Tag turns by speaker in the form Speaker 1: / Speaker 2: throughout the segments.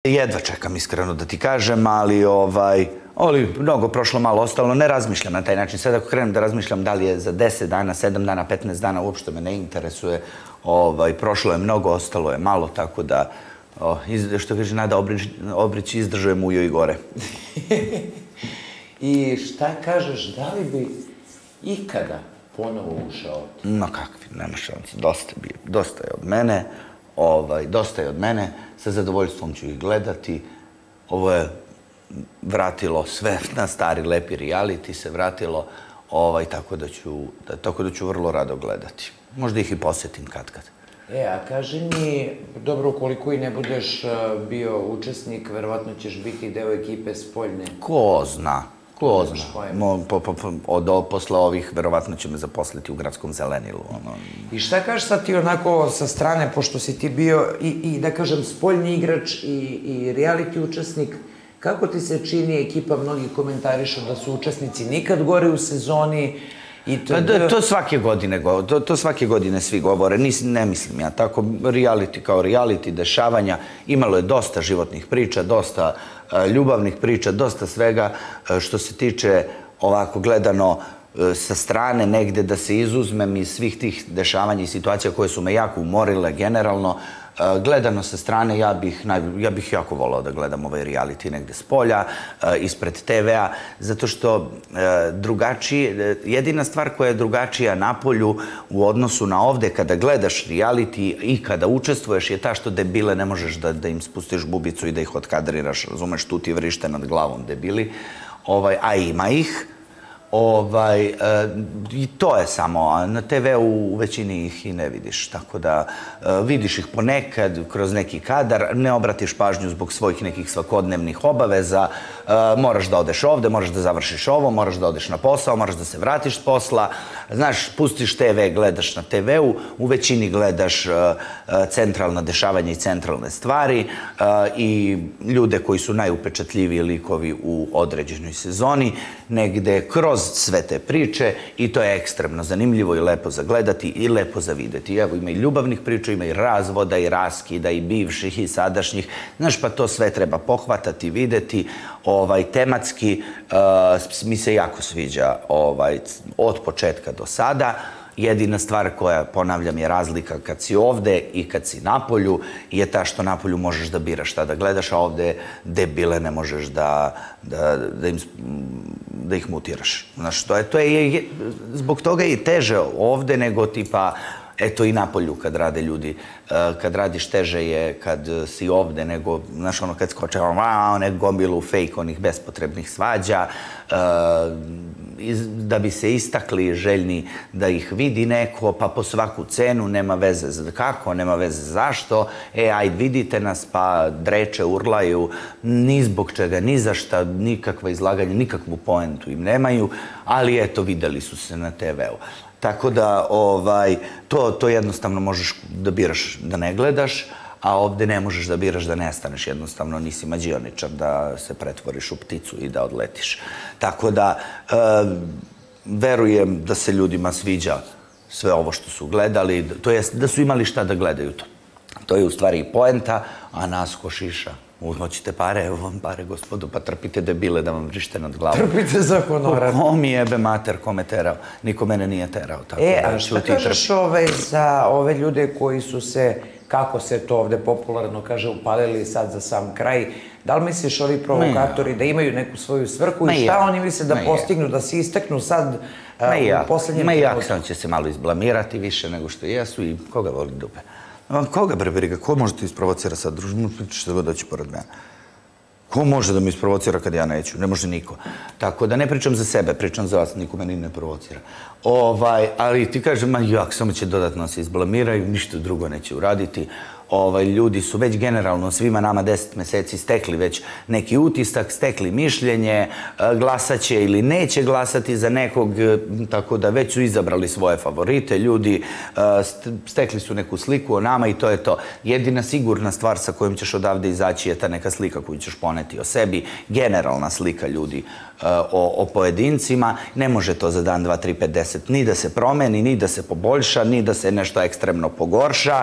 Speaker 1: Jedva čekam, iskreno da ti kažem, ali mnogo prošlo, malo ostalo, ne razmišljam na taj način. Sad ako krenem da razmišljam da li je za 10 dana, 7 dana, 15 dana, uopšte me ne interesuje. Prošlo je mnogo, ostalo je malo, tako da, što kaže Nada Obrić, izdržuje mujo i gore.
Speaker 2: I šta kažeš, da li bi ikada ponovo ušao?
Speaker 1: Ma kakvi, nema šanci, dosta je od mene. Dosta je od mene, sa zadovoljstvom ću ih gledati. Ovo je vratilo sve na stari lepi reality, se vratilo, tako da ću vrlo rado gledati. Možda ih i posjetim kad.
Speaker 2: A kaži mi, dobro, ukoliko i ne budeš bio učesnik, verovatno ćeš biti deo ekipe spoljne.
Speaker 1: Ko zna. Posle ovih, verovatno će me zaposliti u gradskom zelenilu.
Speaker 2: I šta kažeš sad ti onako sa strane, pošto si ti bio i da kažem spoljni igrač i reality učesnik, kako ti se čini ekipa, mnogi komentarišu da su učesnici nikad gore u sezoni?
Speaker 1: To svake godine svi govore, ne mislim ja tako, reality kao reality, dešavanja, imalo je dosta životnih priča, dosta ljubavnih priča, dosta svega što se tiče ovako gledano sa strane negde da se izuzmem iz svih tih dešavanja i situacija koje su me jako umorile generalno. Gledano sa strane, ja bih jako volao da gledam ovaj reality negde s polja, ispred TV-a, zato što jedina stvar koja je drugačija napolju u odnosu na ovde, kada gledaš reality i kada učestvuješ, je ta što debile ne možeš da im spustiš bubicu i da ih otkadriraš, razumeš, tu ti vrište nad glavom debili, a ima ih. I to je samo, na TV-u u većini ih i ne vidiš, tako da vidiš ih ponekad kroz neki kadar, ne obratiš pažnju zbog svojih nekih svakodnevnih obaveza, moraš da odeš ovde, moraš da završiš ovo, moraš da odeš na posao, moraš da se vratiš s posla, znaš, pustiš TV, gledaš na TV-u, u većini gledaš centralna dešavanja i centralne stvari i ljude koji su najupečatljiviji likovi u određenoj sezoni, negde kroz sve te priče i to je ekstremno zanimljivo i lepo za gledati i lepo za videti. Evo, ima i ljubavnih priča, ima i razvoda i raskida i bivših i sadašnjih. Znaš, pa to sve treba pohvatati, videti. Tematski mi se jako sviđa od početka do sada. Jedina stvar koja, ponavljam, je razlika kad si ovde i kad si napolju je ta što napolju možeš da biraš šta da gledaš, a ovde debile ne možeš da ih mutiraš. Znaš, zbog toga je i teže ovde nego tipa, eto i napolju kad rade ljudi. Kad radiš teže je kad si ovde nego, znaš, ono kad skoče, ne gomilu fake onih bespotrebnih svađa, da bi se istakli željni da ih vidi neko, pa po svaku cenu, nema veze kako, nema veze zašto, ajde vidite nas, pa dreče, urlaju, ni zbog čega, ni za šta, nikakva izlaganja, nikakvu poentu im nemaju, ali eto, videli su se na TV-u. Tako da, to jednostavno možeš da biraš da ne gledaš, a ovde ne možeš da biraš da nestaneš, jednostavno nisi mađioničar da se pretvoriš u pticu i da odletiš. Tako da, verujem da se ljudima sviđa sve ovo što su gledali, to jest da su imali šta da gledaju to. To je u stvari i poenta, a nas ko šiša. Hoćete pare, evo vam pare, gospodu, pa trpite debile da vam vrište nad glavom.
Speaker 2: Trpite za honorar.
Speaker 1: Ko mi jebe mater, ko me terao? Niko mene nije terao.
Speaker 2: A šta kažeš za ove ljude koji su se, kako se to ovde popularno kaže, upalili sad za sam kraj? Da li misliš ovi provokatori da imaju neku svoju svrhu i šta oni misle da postignu, da se istaknu sad u poslednjem trenutku?
Speaker 1: Samo će se malo izblamirati više nego što jesu i koga voli dupe. Koga bre briga, ko može ti isprovocira sad, družno, što god doći pored mene? Ko može da mi isprovocira kad ja neću? Ne može niko. Tako da ne pričam za sebe, pričam za vas, niko meni ne provocira. Ali ti kažem, samo će dodatno se izblamiraju, ništa drugo neće uraditi. Ljudi su već generalno svima nama 10 meseci stekli već neki utisak, stekli mišljenje, glasaće ili neće glasati za nekog, tako da već su izabrali svoje favorite, ljudi stekli su neku sliku o nama i to je to. Jedina sigurna stvar sa kojom ćeš odavde izaći je ta neka slika koju ćeš poneti o sebi, generalna slika ljudi o pojedincima. Ne može to za dan, 2, 3, 5, 10 ni da se promeni, ni da se poboljša, ni da se nešto ekstremno pogorša.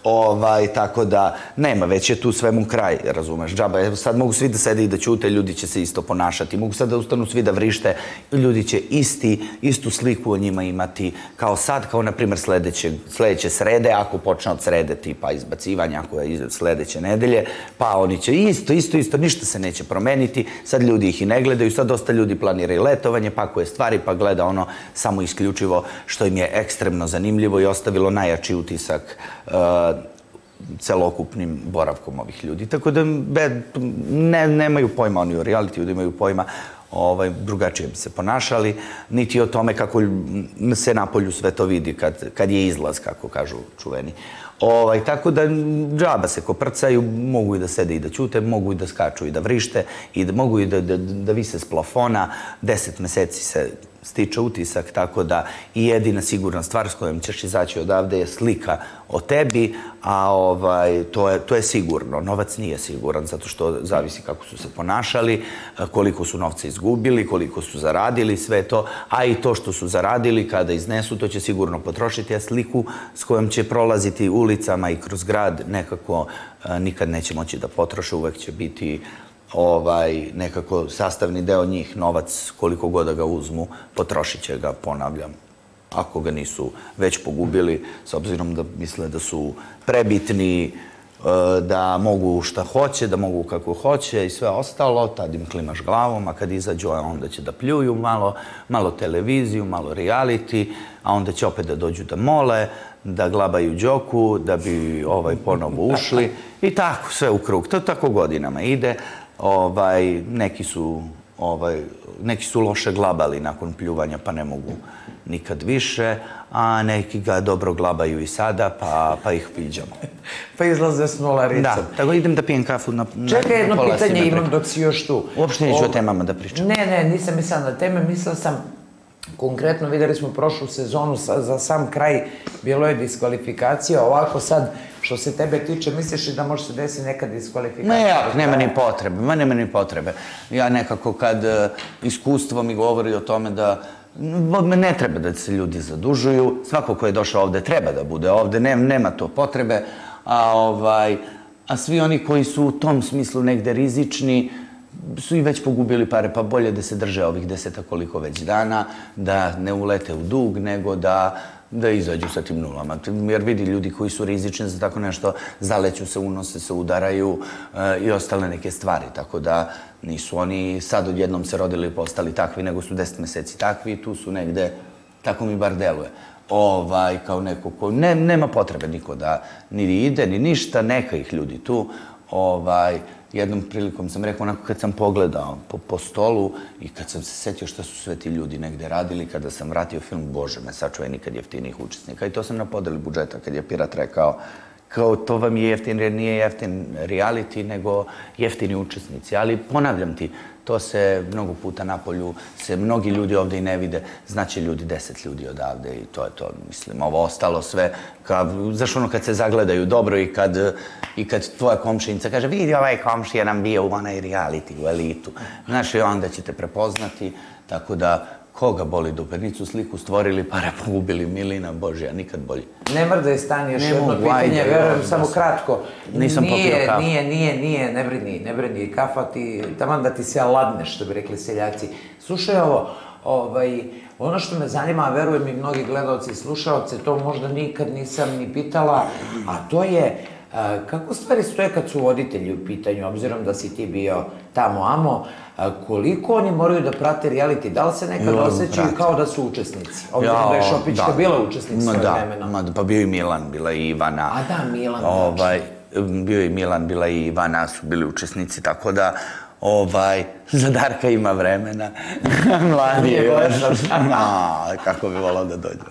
Speaker 1: Tako da nema, već je tu svemu kraj, razumeš, džaba. Evo sad mogu svi da sede i da ćute, ljudi će se isto ponašati. Mogu sad da ustanu svi da vrište, ljudi će istu sliku o njima imati kao sad, kao na primjer sledeće srede, ako počne od srede tipa izbacivanja, ako je sledeće nedelje, pa oni će isto, ništa se neće promeniti. Sad ljudi ih i ne gledaju, sad dosta ljudi planiraju letovanje, pakuje stvari, pa gleda ono samo isključivo što im je ekstremno zanimljivo i ostavilo najjači utisak celokupnim boravkom ovih ljudi. Tako da nemaju pojma oni o realitiju, da imaju pojma drugačije bi se ponašali, niti o tome kako se napolju sve to vidi kad je izlaz, kako kažu čuveni. Tako da džaba se koprcaju, mogu i da sede i da ćute, mogu i da skaču i da vrište, i mogu i da vise s plafona, 10 meseci se stiče utisak, tako da i jedina sigurna stvar s kojom ćeš izaći odavde je slika o tebi, a to je sigurno. Novac nije siguran, zato što zavisi kako su se ponašali, koliko su novca izgubili, koliko su zaradili, sve to, a i to što su zaradili, kada iznesu, to će sigurno potrošiti, a sliku s kojom će prolaziti ulicama i kroz grad nekako nikad neće moći da potroše, uvek će biti nekako sastavni deo njih, novac, koliko god da ga uzmu, potrošit će ga, ponavljam. Ako ga nisu već pogubili, s obzirom da misle da su prebitni, da mogu šta hoće, da mogu kako hoće i sve ostalo, tad im klimaš glavom, a kad izađu, onda će da pljuju malo televiziju, malo reality, a onda će opet da dođu da mole, da glabaju džoku, da bi ponovo ušli i tako, sve u krug. To tako godinama ide. Neki su loše glabali nakon pljuvanja, pa ne mogu nikad više, a neki ga dobro glabaju i sada, pa ih viđamo.
Speaker 2: Pa izlaze s nolaricom.
Speaker 1: Da, tako idem da pijem kafu na pola.
Speaker 2: Čekaj, jedno pitanje imam dok si još tu.
Speaker 1: Uopšte neću o temama da pričam.
Speaker 2: Ne, nisam mislila na teme, mislila sam konkretno, videli smo prošlu sezonu, za sam kraj bilo je diskvalifikacija, ovako sad, što se tebe tiče, misliš li da može se desiti neka diskvalifikacija?
Speaker 1: Nema ni potrebe. Ja nekako kad iskustvo mi govori o tome da ne treba da se ljudi zadužuju, svako ko je došao ovde treba da bude ovde, nema to potrebe, a svi oni koji su u tom smislu negde rizični, su i već pogubili pare, pa bolje da se drže ovih 10 koliko već dana, da ne ulete u dug, nego da izađu sa tim nulama. Jer vidi ljudi koji su rizični za tako nešto, zaleću se, unose se, udaraju i ostale neke stvari. Tako da nisu oni sad odjednom se rodili i postali takvi, nego su 10 meseci takvi i tu su negde, tako mi bar deluje. Kao neko ko, nema potrebe niko da ni ide, ni ništa, neka ih ljudi tu. Jednom prilikom sam rekao, onako kad sam pogledao po stolu i kad sam se setio šta su sve ti ljudi negde radili, kada sam vratio film, Bože me sačuvaj, nikad jeftinijih učesnika. I to sam na podeli budžeta, kad je Pirat rekao, kao to vam je jeftin, jer nije jeftin reality, nego jeftini učesnici. Ali ponavljam ti, to se mnogo puta napolju, se mnogi ljudi ovde i ne vide, znači ljudi 10 ljudi odavde i to je to, mislim, ovo ostalo sve, znaš ono kad se zagledaju dobro i kad tvoja komšinica kaže, vidi ovaj komšija nam bio u onaj reality, u elitu, znaš i onda će te prepoznati, tako da koga boli dupe, nisu sliku stvorili, pare pogubili, milina Božja, nikad bolji.
Speaker 2: Ne mrdaj, stani, još jedno pitanje, verujem, samo kratko.
Speaker 1: Nisam popio kafu.
Speaker 2: Nije, ne brini, kafa ti, taman da ti se ladne, što bi rekli seljaci. Slušaj ovo, ono što me zanima, a verujem i mnogi gledalci i slušalci, to možda nikad nisam ni pitala, a to je kako stvari stoje kad su voditelji u pitanju, obzirom da si ti bio tamo, koliko oni moraju da prate reality, da li se nekad osjećaju kao da su učesnici? Obzirom da je Šopićka bila učesnik svoje vremena.
Speaker 1: Pa bio i Milan, bila i Ivana.
Speaker 2: A da, Milan.
Speaker 1: Bio i Milan, bila i Ivana, su bili učesnici, tako da za Darka ima vremena. Mladi je još. Kako bi volao da dođe.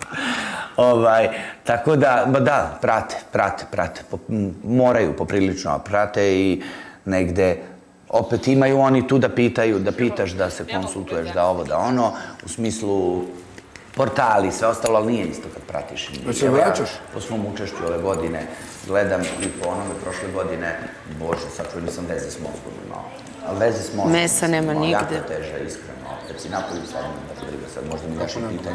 Speaker 1: Tako da, prate. Moraju poprilično prate i negde opet imaju oni tu da pitaju, da pitaš, da se konsultuješ, da ovo, da ono, u smislu portali, sve ostalo, ali nije isto kad pratiš.
Speaker 3: Pa se vraćaš?
Speaker 1: Po svom učešću ove godine gledam i po onome prošle godine, bože, sad čujem nisam veze s mozgom imao. Ali veze s mozgom.
Speaker 4: Mesa nema nigde.
Speaker 1: Jako teže, iskreno. Kad si napolju sad, sad možda mi daš i pitanje,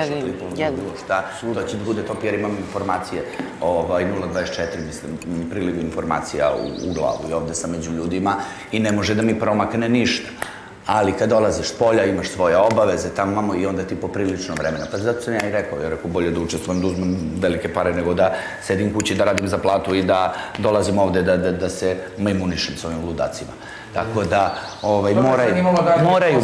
Speaker 1: šta, to će da bude top jer imam informacije, 024, mislim, priliv informacija u glavu i ovde sam među ljudima i ne može da mi promakne ništa. Ali kad dolaziš s polja, imaš svoje obaveze, tamo imamo i onda ti poprilično vremena. Pa zato sam ja i rekao, bolje da učestvujem, da uzmem velike pare nego da sedim kući, da radim za platu i da dolazim ovde da se imunišem s ovim ludacima. Tako da, moraju,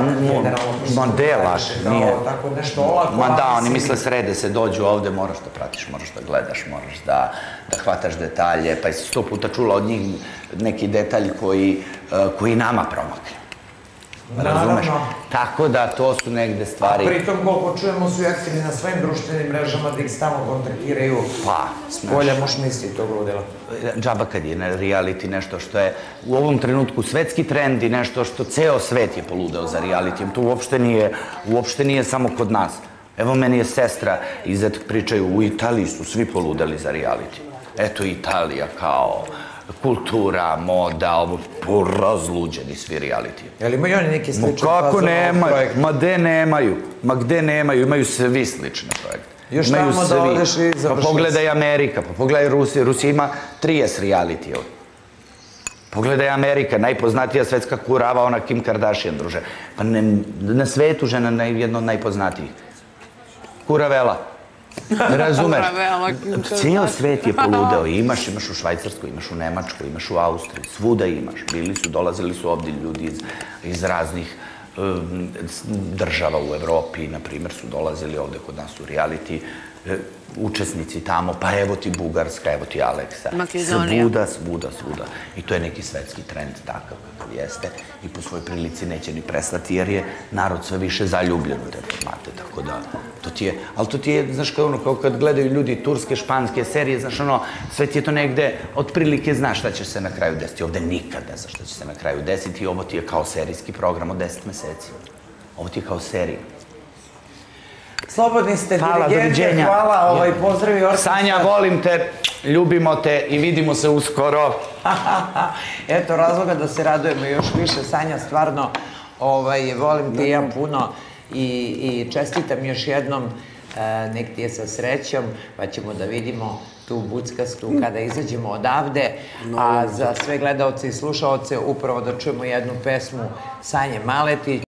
Speaker 1: ma delaš, nije. Ma da, oni misle srede se dođu ovde, moraš da pratiš, moraš da gledaš, moraš da hvataš detalje, pa jesi 100 puta čula od njih neki detalj koji nama promakne. Razumeš? Tako da to su negde stvari...
Speaker 2: A pritom, koliko čujemo, su i aktivni na svojim društvenim mrežama da ih stalno kontaktiraju.
Speaker 1: Pa,
Speaker 2: s polja, moš misliti tog ludila.
Speaker 1: Džaba kad je reality nešto što je u ovom trenutku svetski trend i nešto što ceo svet je poludeo za reality. To uopšte nije samo kod nas. Evo, meni je sestra i zet pričaju, u Italiji su svi poludeli za reality. Eto, Italija kao... kultura, moda, ovo, porazluđeni svi reality.
Speaker 2: Jel imaju oni neki sličan
Speaker 1: kako nemaju? Ma gde nemaju? Ma gde nemaju? Imaju svi slične projekte.
Speaker 2: Još tamo da odeš i završiš.
Speaker 1: Pa pogledaj Amerika, pa pogledaj Rusija. Rusija ima 30 reality. Pogledaj Amerika, najpoznatija svetska kurava, ona Kim Kardashian, druže. Pa na svetu žena jedna od najpoznatijih. Kuravela. Razumeš? Cijel svet je poludeo. Imaš u Švajcarskoj, imaš u Nemačkoj, imaš u Austriji, svuda imaš. Dolazili su ovdje ljudi iz raznih država u Evropi, na primjer, su dolazili ovdje kod nas u reality, učesnici tamo, pa evo ti Bugarska, evo ti Aleksa. Svuda. I to je neki svetski trend takav kakav jeste i po svojoj prilici neće ni prestati jer je narod sve više zaljubljen u te formate, tako da to ti je, ali to ti je, znaš, kao kad gledaju ljudi turske, španske serije, znaš, sve ti je to negde, otprilike znaš šta će se na kraju desiti, ovde nikad ne znaš šta će se na kraju desiti i ovo ti je kao serijski program od 10 meseci. Ovo ti je kao serija.
Speaker 2: Slobodni ste, dirigente, hvala, pozdravi orkestra.
Speaker 1: Sanja, volim te, ljubimo te i vidimo se uskoro.
Speaker 2: Eto, razloga da se radujemo još više. Sanja, stvarno, volim te ja puno i čestitam još jednom, nek ti je sa srećom, pa ćemo da vidimo tu buckastu kada izađemo odavde, a za sve gledalce i slušalce upravo da čujemo jednu pesmu Sanje Maletić.